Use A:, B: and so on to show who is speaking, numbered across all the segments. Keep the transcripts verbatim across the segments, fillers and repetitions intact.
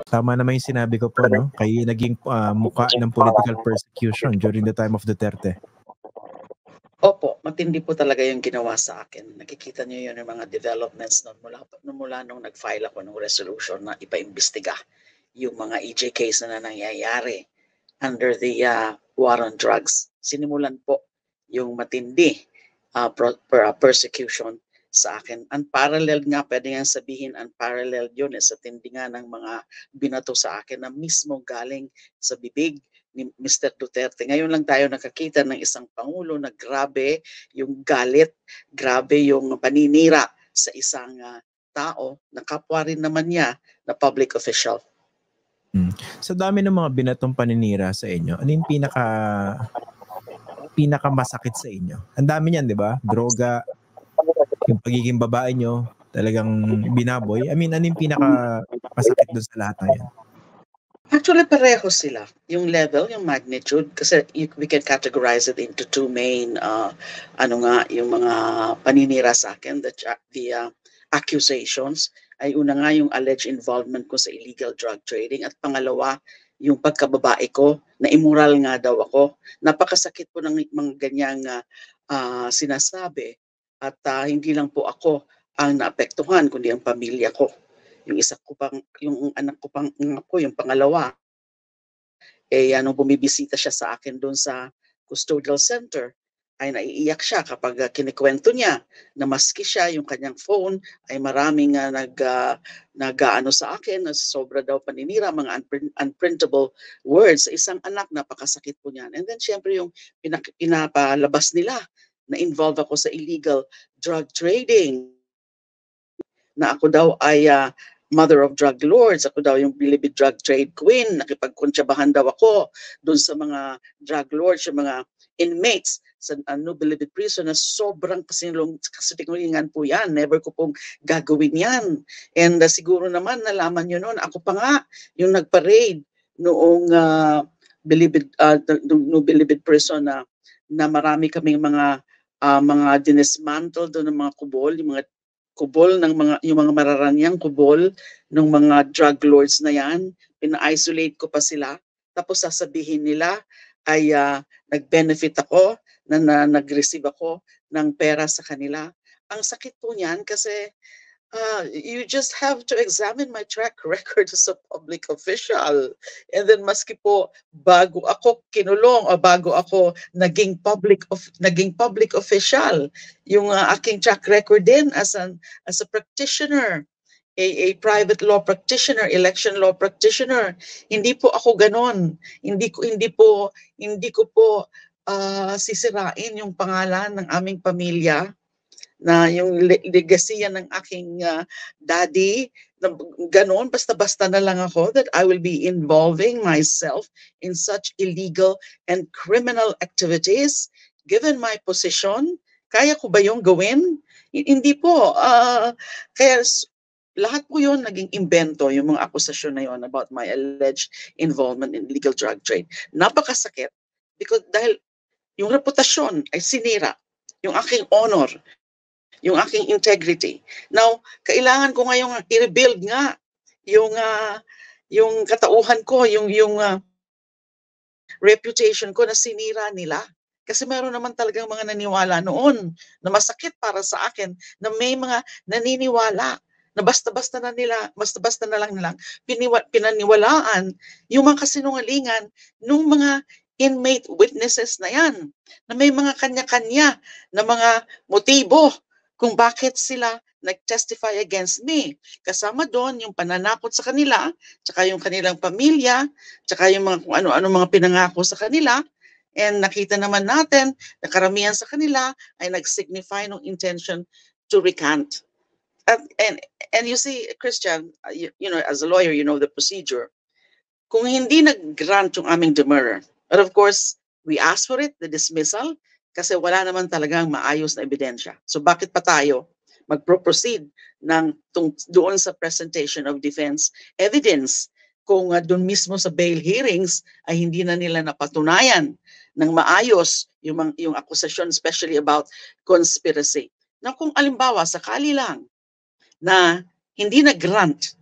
A: Tama naman yung sinabi ko po, no? Kayo naging uh, mukha ng political persecution during the time of Duterte.
B: Opo, matindi po talaga yung ginawa sa akin. Nakikita niyo yun yung mga developments noon mula, mula nung nag-file ako ng resolution na ipaimbestiga yung mga E J case na nangyayari under the uh, war on drugs. Sinimulan po yung matindi uh, pro, per, uh, persecution sa akin. Unparalleled nga, pwede nga sabihin unparalleled yun eh, sa tindi nga ng mga binato sa akin na mismo galing sa bibig ni Mister Duterte. Ngayon lang tayo nakakita ng isang pangulo na grabe yung galit, grabe yung paninira sa isang uh, tao na kapwa rin naman niya na public official.
A: Hmm. Sa dami ng mga binatong paninira sa inyo, ano yung pinaka pinaka masakit sa inyo? Ang dami niyan, di ba? Droga, yung pagiging babae nyo, talagang binaboy. I mean, ano yung pinaka masakit doon sa lahat na yan?
B: Actually, pareho sila. Yung level, yung magnitude, kasi we can categorize it into two main, uh, ano nga, yung mga paninira sa akin, the, the uh, accusations, ay una nga yung alleged involvement ko sa illegal drug trading, at pangalawa, yung pagkababae ko, na immoral nga daw ako. Napakasakit po ng mga ganyang uh, uh, sinasabi, at uh, hindi lang po ako ang naapektuhan, kundi ang pamilya ko. Yung isa ko pang, yung anak ko pang ko, yung pangalawa, eh anong bumibisita siya sa akin doon sa custodial center, ay naiiyak siya kapag uh, kinikwento niya na maski siya, yung kanyang phone ay maraming uh, nag uh, nag-aano sa akin na sobra daw paninira, mga unprint, unprintable words sa isang anak. Napakasakit po niyan. And then syempre yung pinak- pinapalabas nila na involved ako sa illegal drug trading, na ako daw ay uh, mother of drug lords, ako daw yung Bilibid drug trade queen, nakipagkuntsabahan daw ako doon sa mga drug lords, yung mga inmates sa ano, Bilibid prison, na sobrang kasinulong, kasinungalingan po yan. Never ko pong gagawin yan. And uh, siguro naman nalaman nyo noon, ako pa nga yung nagparade noong uh, Bilibid, uh, no Bilibid prison na, na marami kaming mga uh, mga dinismantle doon ng mga kubol, yung mga kubol ng mga yung mga mararanyang kubol ng mga drug lords na yan. Pina-isolate ko pa sila, tapos sasabihin nila ay uh, nag-benefit ako, na, na nag-receive ako ng pera sa kanila. Ang sakit po niyan kasi uh, you just have to examine my track record as a public official. And then maski po bago ako kinulong o bago ako naging public of naging public official, yung uh, aking track record din as an as a practitioner, a, a private law practitioner, election law practitioner, hindi po ako ganon. Hindi ko hindi po hindi ko po uh, sisirain yung pangalan ng aming pamilya, na yung legacy ng aking uh, daddy, na ganon, basta-basta na lang ako, that I will be involving myself in such illegal and criminal activities given my position. Kaya ko ba yung gawin? Hindi po. Uh, kaya lahat po yun naging imbento, yung mga akusasyon na yun about my alleged involvement in illegal drug trade. Napakasakit because dahil yung reputasyon ay sinira, yung aking honor, yung aking integrity. Now, kailangan ko ngayong i-rebuild nga yung uh, yung katauhan ko, yung yung uh, reputation ko na sinira nila. Kasi meron naman talagang mga naniwala noon na masakit para sa akin, na may mga naniniwala na basta-basta na nila, basta-basta na lang nilang piniwa, pinaniwalaan yung mga kasinungalingan ng mga inmate witnesses na yan, na may mga kanya-kanya na mga motibo kung bakit sila nag-testify against me. Kasama doon yung pananakot sa kanila, tsaka yung kanilang pamilya, tsaka yung mga kung ano-ano mga pinangako sa kanila. And nakita naman natin na karamihan sa kanila ay nag-signify ng intention to recant. And, and, and you see, Christian, you, you know, as a lawyer, you know the procedure. Kung hindi nag-grant yung aming demurrer, but of course, we asked for it, the dismissal, kasi wala naman talagang maayos na ebidensya. So bakit pa tayo mag-proceed ng tung, doon sa presentation of defense evidence kung uh, doon mismo sa bail hearings ay hindi na nila napatunayan ng maayos yung, yung akusasyon, especially about conspiracy. Na kung alimbawa, sakali lang na hindi na-grant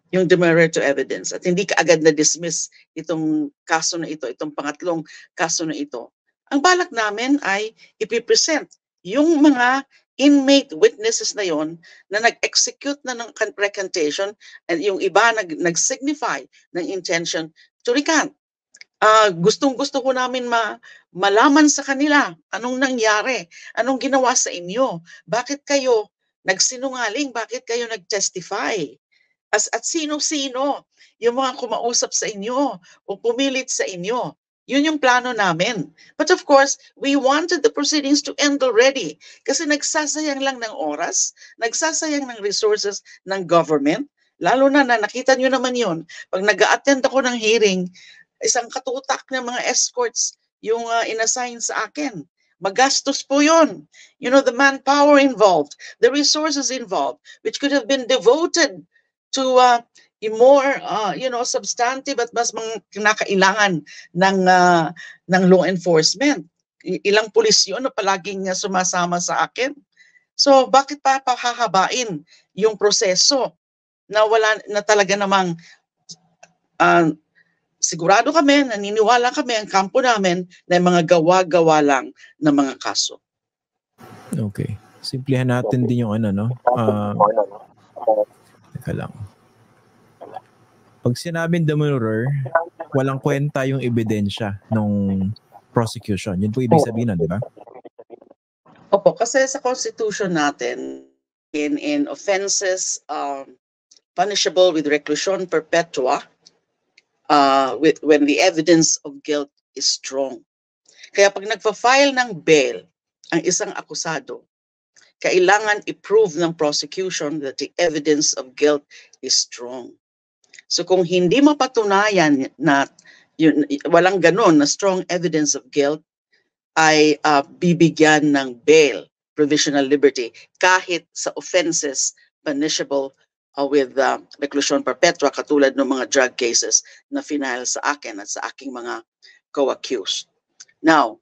B: yung demurrer to evidence at hindi ka agad na-dismiss itong kaso na ito, itong pangatlong kaso na ito. Ang balak namin ay ipipresent yung mga inmate witnesses na yon na nag-execute na ng recantation and yung iba nag, nag-signify ng intention to recant. Uh, gustong-gusto ko namin ma malaman sa kanila anong nangyari, anong ginawa sa inyo, bakit kayo nagsinungaling, bakit kayo nag-testify, as at sino-sino yung mga kumausap sa inyo o pumilit sa inyo. Yun yung plano namin. But of course, we wanted the proceedings to end already kasi nagsasayang lang ng oras, nagsasayang ng resources ng government, lalo na na nakita nyo naman yun. Pag nag-a-attend ako ng hearing, isang katutak ng mga escorts yung uh, inassign sa akin. Magastos po yun. You know, the manpower involved, the resources involved, which could have been devoted to uh, more, uh, you know, substantive at mas mga kinakailangan ng, uh, ng law enforcement. I ilang pulis yun na palaging uh, sumasama sa akin. So, bakit pa pahahabain yung proseso na wala na talaga namang uh, sigurado kami, naniniwala kami, ang kampo namin na mga gawa-gawa lang na mga kaso.
A: Okay. Simplihan natin din yung ano, no? Uh, teka lang. Pag sinabing demurrer, walang kwenta yung ebidensya ng prosecution. Yun po ibig sabihin nun, di ba?
B: Opo, kasi sa Constitution natin, in, in offenses um, punishable with reclusion perpetua, Uh, with, when the evidence of guilt is strong. Kaya pag nagpa-file ng bail ang isang akusado, kailangan i-prove ng prosecution that the evidence of guilt is strong. So kung hindi mapatunayan na yun, walang ganon na strong evidence of guilt, ay uh, bibigyan ng bail, provisional liberty, kahit sa offenses punishable Uh, with uh, reclusion perpetua katulad ng mga drug cases na final sa akin at sa aking mga co-accused. Now,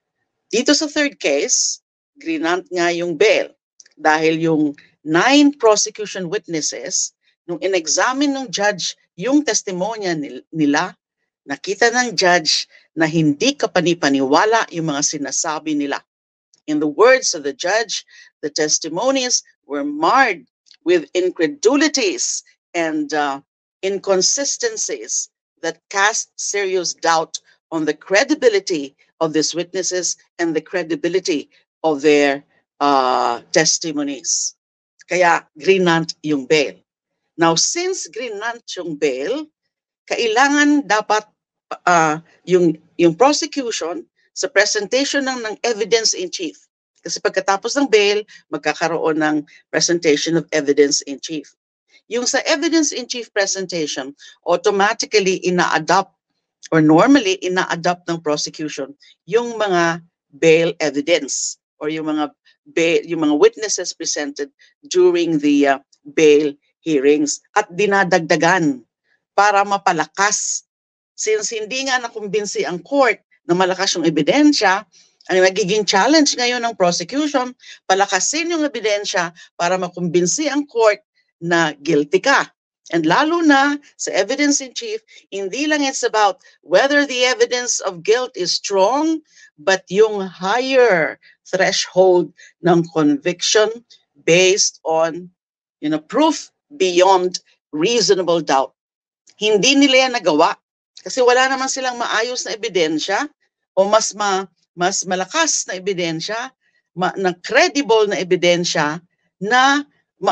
B: dito sa third case, grinant nga yung bail dahil yung nine prosecution witnesses, nung in-examine ng judge yung testimonya nila, nakita ng judge na hindi kapanipaniwala yung mga sinasabi nila. In the words of the judge, the testimonies were marred with incredulities and uh, inconsistencies that cast serious doubt on the credibility of these witnesses and the credibility of their uh, testimonies. Kaya grinant yung bail. Now, since grinant yung bail, kailangan dapat uh, yung, yung prosecution sa presentation ng, ng evidence in chief. Kasi pagkatapos ng bail, magkakaroon ng presentation of evidence in chief. Yung sa evidence in chief presentation, automatically ina-adopt or normally ina-adopt ng prosecution yung mga bail evidence or yung mga bail, yung mga witnesses presented during the uh, bail hearings at dinadagdagan para mapalakas. Since hindi nga nakumbinsi ang court na malakas yung ebidensya, ang nagiging challenge ngayon ng prosecution, palakasin yung ebidensya para makumbinsi ang court na guilty ka. And lalo na sa evidence in chief, hindi lang it's about whether the evidence of guilt is strong, but yung higher threshold ng conviction based on, you know, proof beyond reasonable doubt. Hindi nila yan nagawa kasi wala naman silang maayos na ebidensya o mas ma mas malakas na ebidensya, ma na credible na ebidensya na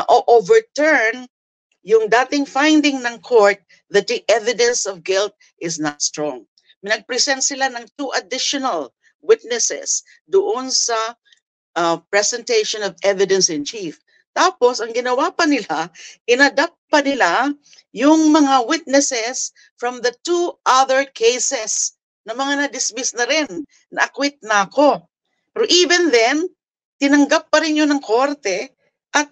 B: ma-overturn yung dating finding ng court that the evidence of guilt is not strong. Nag-present sila ng two additional witnesses doon sa uh, presentation of evidence in chief. Tapos, ang ginawa pa nila, inadapt pa nila yung mga witnesses from the two other cases na mga na-dismiss na rin, na-acquit na ako. Pero even then, tinanggap pa rin yun ng korte at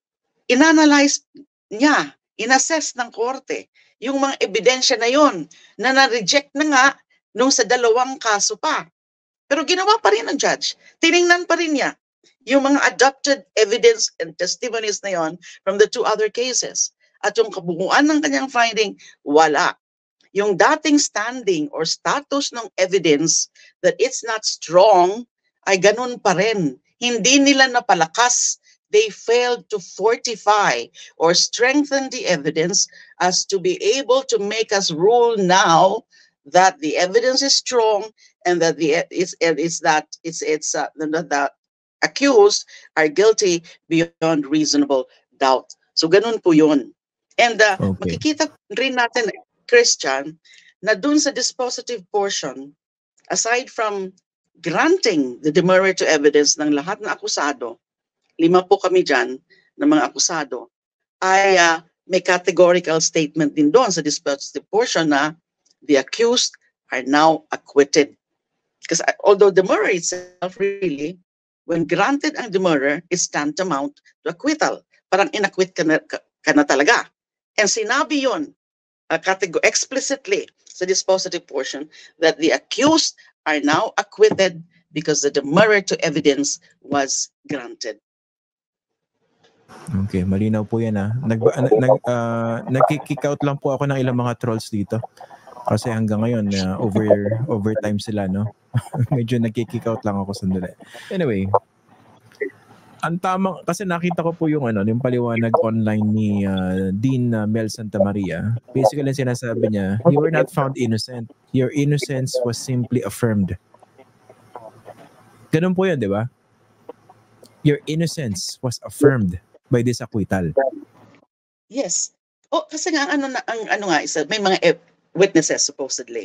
B: inanalyze niya, inassess ng korte yung mga ebidensya na yun na na-reject na nga nung sa dalawang kaso pa. Pero ginawa pa rin ng judge. Tiningnan pa rin niya yung mga adopted evidence and testimonies na yon from the two other cases. at yung kabuuan ng kanyang finding, wala. Yung dating standing or status ng evidence that it's not strong, ay ganun pa rin. Hindi nila napalakas. They failed to fortify or strengthen the evidence as to be able to make us rule now that the evidence is strong and that the it's it's that it's it's uh, the, the accused are guilty beyond reasonable doubt. So ganun po yun. And uh,
A: Okay.
B: makikita rin natin, Christian, na dun sa dispositive portion, aside from granting the demurrer to evidence ng lahat ng akusado, lima po kami dyan ng mga akusado, ay uh, may categorical statement din doon sa dispositive portion na the accused are now acquitted. Because although demurrer itself really, when granted ang demurrer, is tantamount to acquittal. Parang inacquit ka na, ka, ka na talaga. And sinabi yun uh, categor- explicitly sa dispositive portion that the accused are now acquitted because the demurrer to evidence was granted.
A: Okay, malinaw po yan ha. Nag, nag, uh, nagkikick out lang po ako ng ilang mga trolls dito. Kasi hanggang ngayon, uh, over overtime sila, no? Medyo nagkikick out lang ako sandali. Anyway, ang tamang, kasi nakita ko po yung, ano, yung paliwanag online ni uh, Dean uh, Mel Santamaria. Basically, sinasabi niya, you were not found innocent. Your innocence was simply affirmed. Ganun po yan, di ba? Your innocence was affirmed by this acquittal.
B: Yes. Oh, kasi nga ano na ang ano nga isa, may mga e- witnesses supposedly.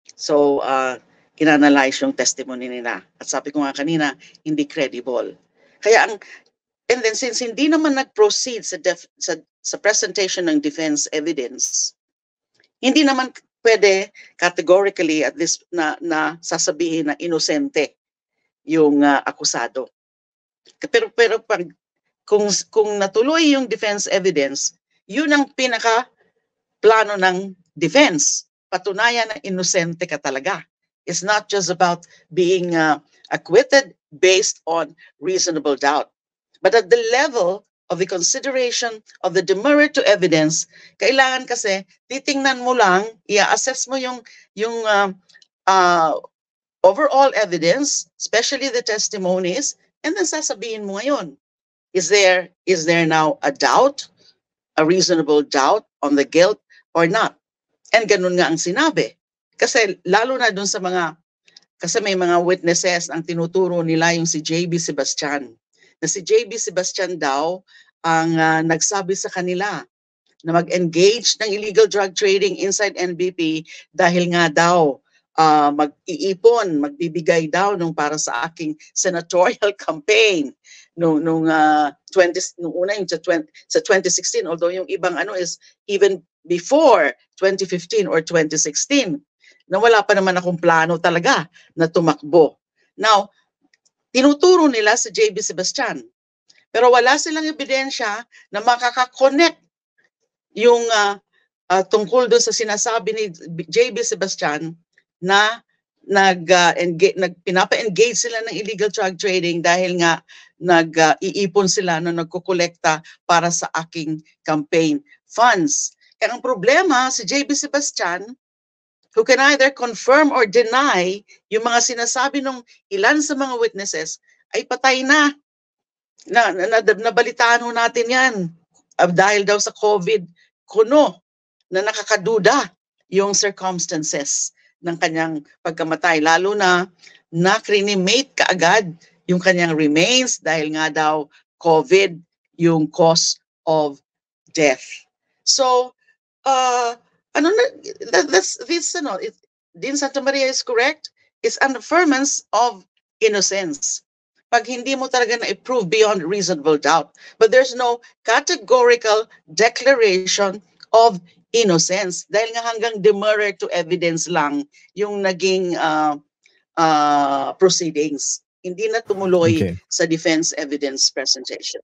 B: So, uh kinanalyze yung testimony nila. At sabi ko nga kanina, hindi credible. Kaya ang and then since hindi naman nag-proceed sa def, sa sa presentation ng defense evidence, hindi naman pwede categorically at this na na sasabihin na inosente yung uh, akusado. Pero pero pag kung kung natuloy yung defense evidence, yun ang pinaka plano ng defense. Patunayan na inosente ka talaga. It's not just about being uh, acquitted based on reasonable doubt. But at the level of the consideration of the demurrer to evidence, kailangan kasi titingnan mo lang, i-assess mo yung yung uh, uh, overall evidence, especially the testimonies, and then sasabihin mo ngayon, is there is there now a doubt, a reasonable doubt on the guilt or not? And ganun nga ang sinabi. Kasi lalo na dun sa mga, kasi may mga witnesses ang tinuturo nila yung si J B Sebastian. Na si J B Sebastian daw ang uh, nagsabi sa kanila na mag-engage ng illegal drug trading inside N B P dahil nga daw uh, mag-iipon, magbibigay daw nung para sa aking senatorial campaign nung nung uh, twenty nung una yung sa, twenty, sa twenty sixteen, although yung ibang ano is even before twenty fifteen or twenty sixteen, na wala pa naman akong plano talaga na tumakbo. Now, tinuturo nila sa J B Sebastian, pero wala silang ebidensya na makaka-connect yung uh, uh, tungkol doon sa sinasabi ni J B Sebastian na nag uh, engage, nag pinapa-engage sila ng illegal drug trading dahil nga nag-iipon uh, sila na nagkukolekta para sa aking campaign funds. Kaya ang problema si J B Sebastian, who can either confirm or deny yung mga sinasabi ng ilan sa mga witnesses, ay patay na. Na, na, na nabalitaan ho natin yan uh, dahil daw sa COVID kuno na nakakaduda yung circumstances ng kanyang pagkamatay, lalo na na-cremate kaagad yung kanyang remains dahil nga daw COVID yung cause of death. So, uh, ano na, that, that's this, ano, it, Dean Santamaria is correct. It's an affirmance of innocence. Pag hindi mo talaga na-prove beyond reasonable doubt. But there's no categorical declaration of innocence. Dahil nga hanggang demurrer to evidence lang yung naging uh, uh, proceedings. Hindi na tumuloy okay. sa defense evidence presentation.